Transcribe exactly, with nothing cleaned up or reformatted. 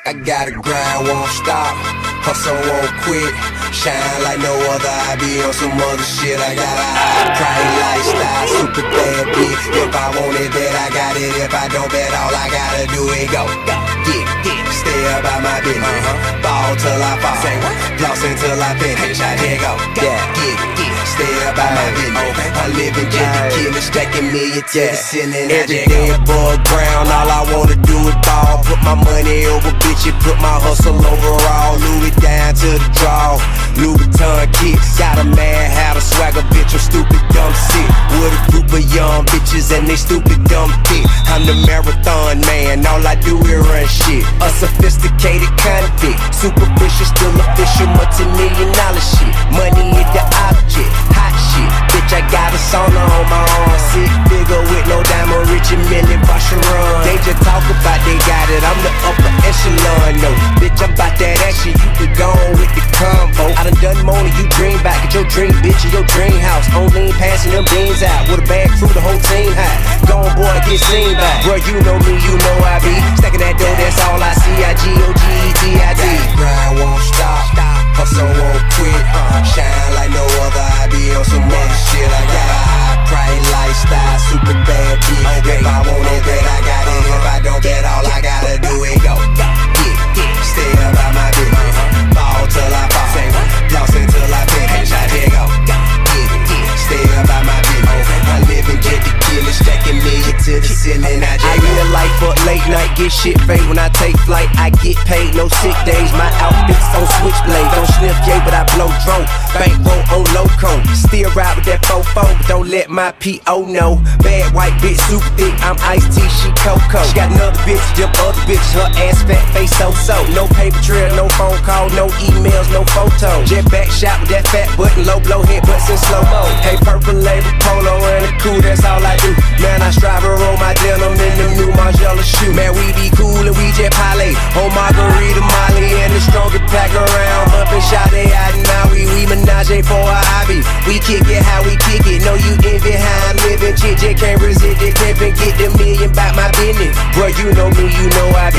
I gotta grind, won't stop, hustle won't quit, shine like no other, I be on some other shit. I got a high price lifestyle, super bad bitch. If I want it, bet I got it. If I don't, bet all I gotta do is go, go, get, get, stay about my business, uh-huh. Ball till I fall, say what? Floss until I finish, I here go, yeah, get, get, stay about my business, okay. I live in get the killer, stacking millions to the ceiling. Every day above ground, all I wanna do is ball, put my money over bitch, put my hustle overall, Louis down to the draw, Louis Vuitton kicks, got a mad hat, a swagger bitch, I'm stupid dumb sick, with a group of young bitches and they stupid dumb thick. I'm the marathon man, all I do is run shit, a sophisticated convict, superficial, still official, multi-million dollar shit, money is the object, hot shit, bitch I got a sauna on my arm, sick figure with no diamond, rich and million run. They just talk about they got it, I'm the upper echelon, no, bitch I'm about that action, you could go on with the combo. I done done more than you dream back, get your dream bitch in your dream house, on lean passing them beans out, with a bag crew, the whole team high, gone boy get seen back, bro you know me, you know I be, stacking that dough, that's all I see, I G O G E T I D. Grind won't stop, hustle won't quit, shine like no other, I be on some other shit. I got a high price lifestyle, super bad bitch, if I want it, bet I got it, if I don't, bet all I gotta do is go, get, get, stay about my business, ball till I fall, floss until I finish, I here go, get, get, stay about my business, I live and get the killer, stacking millions to the ceiling. I, I live life up late night, get shit fade when I take flight, I get paid, no sick days, my outfits on switchblade, don't sniff yay but I blow drone, bankroll on loco, still ride with that fofo, but don't let my P O know, bad white bitch, super thick, I'm iced tea, she Coco, she got another bitch, them other bitches, her ass fat, face so-so, no paper trail, no phone call, no emails, no photos, jet back shot with that fat button, low blow head butts in slow-mo, hey purple label, polo and a cool, that's all I do, man I strive to roll my denim in them new Margiela shoes, man we be cool and we jet parlay, on Margarita Molly and the strongest pack around, bumpin' Sade out and Maui, we menage for a hobby, we kick it how we kick it, know you envy how I'm living, chick, just can't resist it, pimpin', get the million by my business, bro you know me, you know I be